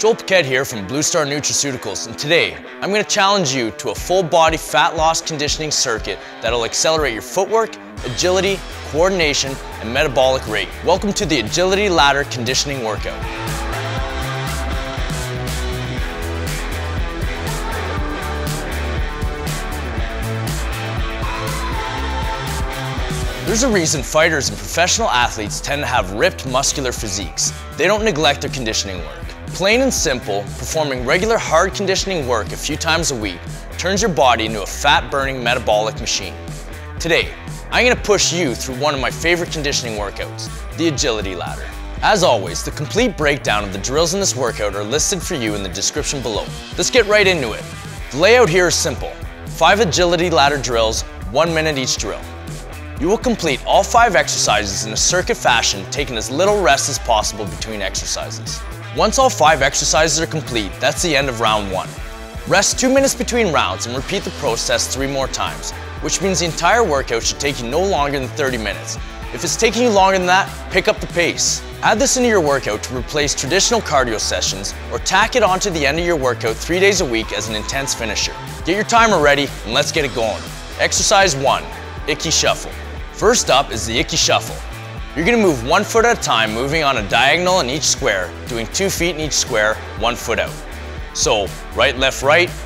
Joel Paquette here from Blue Star Nutraceuticals, and today I'm going to challenge you to a full body fat loss conditioning circuit that'll accelerate your footwork, agility, coordination, and metabolic rate. Welcome to the Agility Ladder Conditioning Workout. There's a reason fighters and professional athletes tend to have ripped muscular physiques. They don't neglect their conditioning work. Plain and simple, performing regular hard conditioning work a few times a week turns your body into a fat-burning metabolic machine. Today, I'm going to push you through one of my favorite conditioning workouts, the Agility Ladder. As always, the complete breakdown of the drills in this workout are listed for you in the description below. Let's get right into it. The layout here is simple. 5 Agility Ladder drills, 1 minute each drill. You will complete all 5 exercises in a circuit fashion, taking as little rest as possible between exercises. Once all 5 exercises are complete, that's the end of round 1. Rest 2 minutes between rounds and repeat the process 3 more times, which means the entire workout should take you no longer than 30 minutes. If it's taking you longer than that, pick up the pace. Add this into your workout to replace traditional cardio sessions, or tack it onto the end of your workout 3 days a week as an intense finisher. Get your timer ready and let's get it going. Exercise 1, Icky Shuffle. First up is the Icky Shuffle. You're going to move 1 foot at a time, moving on a diagonal in each square, doing 2 feet in each square, 1 foot out. So, right, left,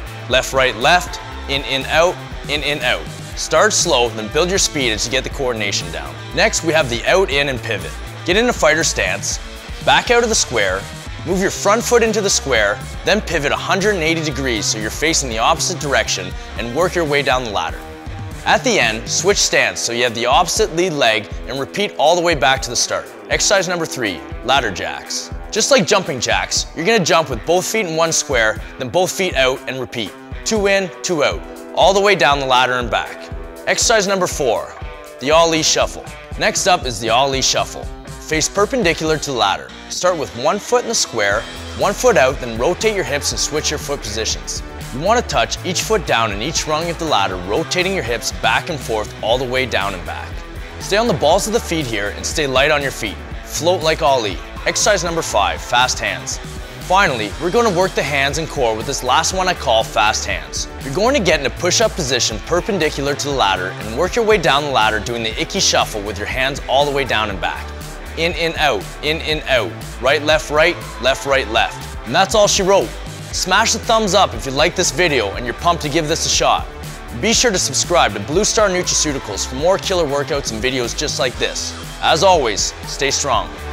left, in, out, in, out. Start slow, then build your speed as you get the coordination down. Next, we have the out, in, and pivot. Get in a fighter stance, back out of the square, move your front foot into the square, then pivot 180 degrees so you're facing the opposite direction and work your way down the ladder. At the end, switch stance so you have the opposite lead leg and repeat all the way back to the start. Exercise number 3, ladder jacks. Just like jumping jacks, you're going to jump with both feet in one square, then both feet out and repeat. 2 in, 2 out, all the way down the ladder and back. Exercise number 4, the Ali Shuffle. Next up is the Ali Shuffle. Face perpendicular to the ladder. Start with 1 foot in the square, 1 foot out, then rotate your hips and switch your foot positions. You want to touch each foot down in each rung of the ladder, rotating your hips back and forth all the way down and back. Stay on the balls of the feet here and stay light on your feet. Float like Ali. Exercise number 5, fast hands. Finally, we're going to work the hands and core with this last one I call fast hands. You're going to get in a push-up position perpendicular to the ladder and work your way down the ladder doing the Icky Shuffle with your hands all the way down and back. In, out, out. Right, left, left. And that's all she wrote. Smash the thumbs up if you like this video and you're pumped to give this a shot. Be sure to subscribe to Blue Star Nutraceuticals for more killer workouts and videos just like this. As always, stay strong.